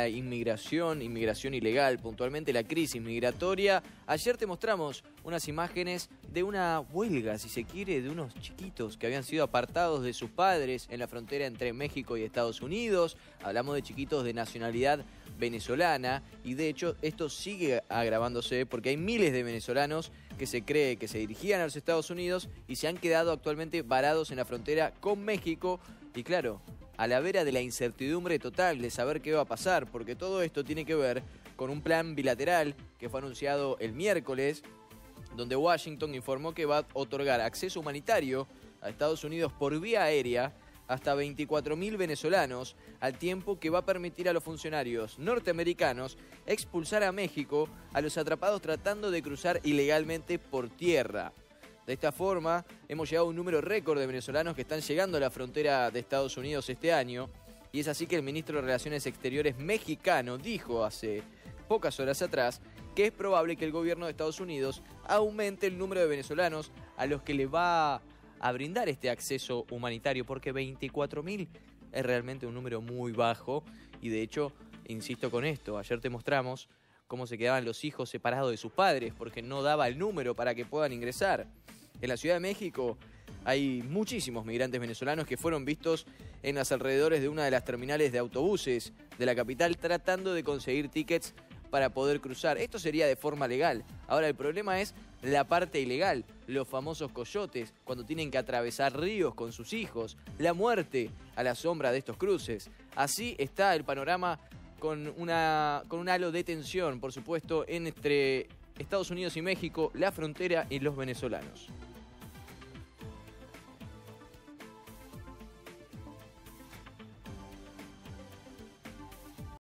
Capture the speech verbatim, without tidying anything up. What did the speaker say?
La inmigración, inmigración ilegal, puntualmente la crisis migratoria. Ayer te mostramos unas imágenes de una huelga, si se quiere, de unos chiquitos que habían sido apartados de sus padres en la frontera entre México y Estados Unidos. Hablamos de chiquitos de nacionalidad venezolana y de hecho esto sigue agravándose porque hay miles de venezolanos que se cree que se dirigían a los Estados Unidos y se han quedado actualmente varados en la frontera con México y claro, a la vera de la incertidumbre total de saber qué va a pasar, porque todo esto tiene que ver con un plan bilateral que fue anunciado el miércoles, donde Washington informó que va a otorgar acceso humanitario a Estados Unidos por vía aérea hasta veinticuatro mil venezolanos, al tiempo que va a permitir a los funcionarios norteamericanos expulsar a México a los atrapados tratando de cruzar ilegalmente por tierra. De esta forma, hemos llegado a un número récord de venezolanos que están llegando a la frontera de Estados Unidos este año, y es así que el ministro de Relaciones Exteriores mexicano dijo hace pocas horas atrás que es probable que el gobierno de Estados Unidos aumente el número de venezolanos a los que le va a brindar este acceso humanitario, porque veinticuatro mil es realmente un número muy bajo, y de hecho, insisto con esto, ayer te mostramos cómo se quedaban los hijos separados de sus padres porque no daba el número para que puedan ingresar. En la Ciudad de México hay muchísimos migrantes venezolanos que fueron vistos en los alrededores de una de las terminales de autobuses de la capital tratando de conseguir tickets para poder cruzar. Esto sería de forma legal. Ahora el problema es la parte ilegal, los famosos coyotes, cuando tienen que atravesar ríos con sus hijos, la muerte a la sombra de estos cruces. Así está el panorama con, una, con un halo de tensión, por supuesto, entre Estados Unidos y México, la frontera y los venezolanos.